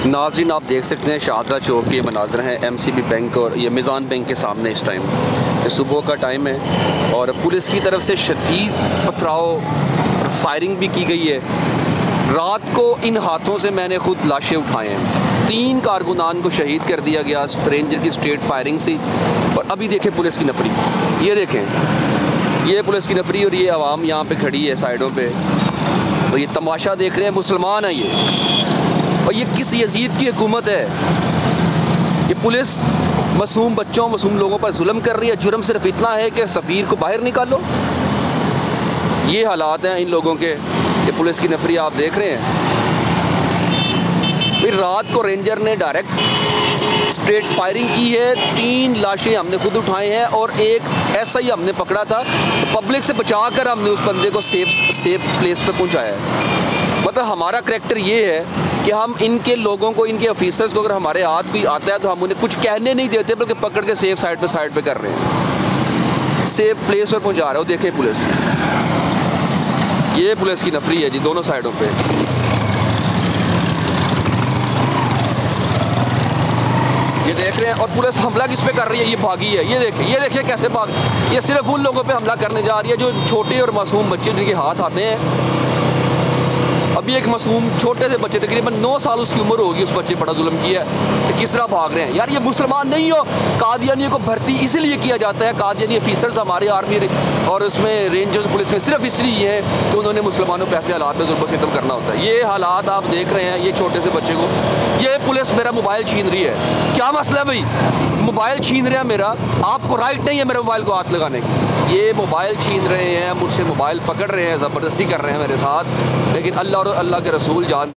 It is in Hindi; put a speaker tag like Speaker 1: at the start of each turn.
Speaker 1: नाज़रीन, आप देख सकते हैं शाहदरा चौक के मनाज़र हैं MCB बैंक और ये मिज़ान बैंक के सामने। इस टाइम सुबह का टाइम है और पुलिस की तरफ से शदीद पथराव फायरिंग भी की गई है। रात को इन हाथों से मैंने खुद लाशें उठाए हैं। 3 कारकुनान को शहीद कर दिया गया रेंजर की स्ट्रेट फायरिंग से। और अभी देखें पुलिस की नफरी, ये देखें, ये पुलिस की नफरी और ये आवाम यहाँ पे खड़ी है साइडों पे, तो ये तमाशा देख रहे हैं। मुसलमान है ये, और ये किस यजीद की हुकूमत है? ये पुलिस मासूम बच्चों, मासूम लोगों पर जुल्म कर रही है। जुर्म सिर्फ इतना है कि सफ़ीर को बाहर निकालो। ये हालात हैं इन लोगों के। ये पुलिस की नफरी आप देख रहे हैं। फिर रात को रेंजर ने डायरेक्ट स्ट्रेट फायरिंग की है। 3 लाशें हमने खुद उठाए हैं और एक SI हमने पकड़ा था। तो पब्लिक से बचा कर हमने उस बंदे को सेफ प्लेस पे पहुंचाया है। मतलब हमारा करैक्टर ये है कि हम इनके लोगों को, इनके ऑफिसर्स को अगर हमारे हाथ कोई आता है तो हम उन्हें कुछ कहने नहीं देते, बल्कि पकड़ के सेफ साइड पे कर रहे हैं, सेफ प्लेस पर पहुंचा रहे हो। देखें पुलिस, ये पुलिस की नफरी है जी दोनों साइडों पे। ये देख रहे हैं। और पुलिस हमला किस पे कर रही है? ये भागी है। ये देखिए कैसे भाग। ये सिर्फ उन लोगों पे हमला करने जा रही है जो छोटे और मासूम बच्चे जिनके हाथ आते हैं। अभी एक मासूम छोटे से बच्चे, तकरीबन 9 साल उसकी उम्र होगी, उस बच्चे बड़ा जुल्म किया है। किस तरह भाग रहे हैं यार? ये मुसलमान नहीं हो। कादियानी को भर्ती इसलिए किया जाता है, कादियानी ऑफिसर्स हमारे आर्मी और उसमें रेंजर्स पुलिस में सिर्फ इसलिए है कि उन्होंने मुसलमानों पे ऐसे हालात में जुल्म सितम करना होता है। ये हालात आप देख रहे हैं। ये छोटे से बच्चे को, ये पुलिस मेरा मोबाइल छीन रही है। क्या मसला है भाई? मोबाइल छीन रहे हैं मेरा, आपको राइट नहीं है मेरे मोबाइल को हाथ लगाने की। ये मोबाइल छीन रहे हैं मुझसे, मोबाइल पकड़ रहे हैं, ज़बरदस्ती कर रहे हैं मेरे साथ। लेकिन अल्लाह और अल्लाह के रसूल जान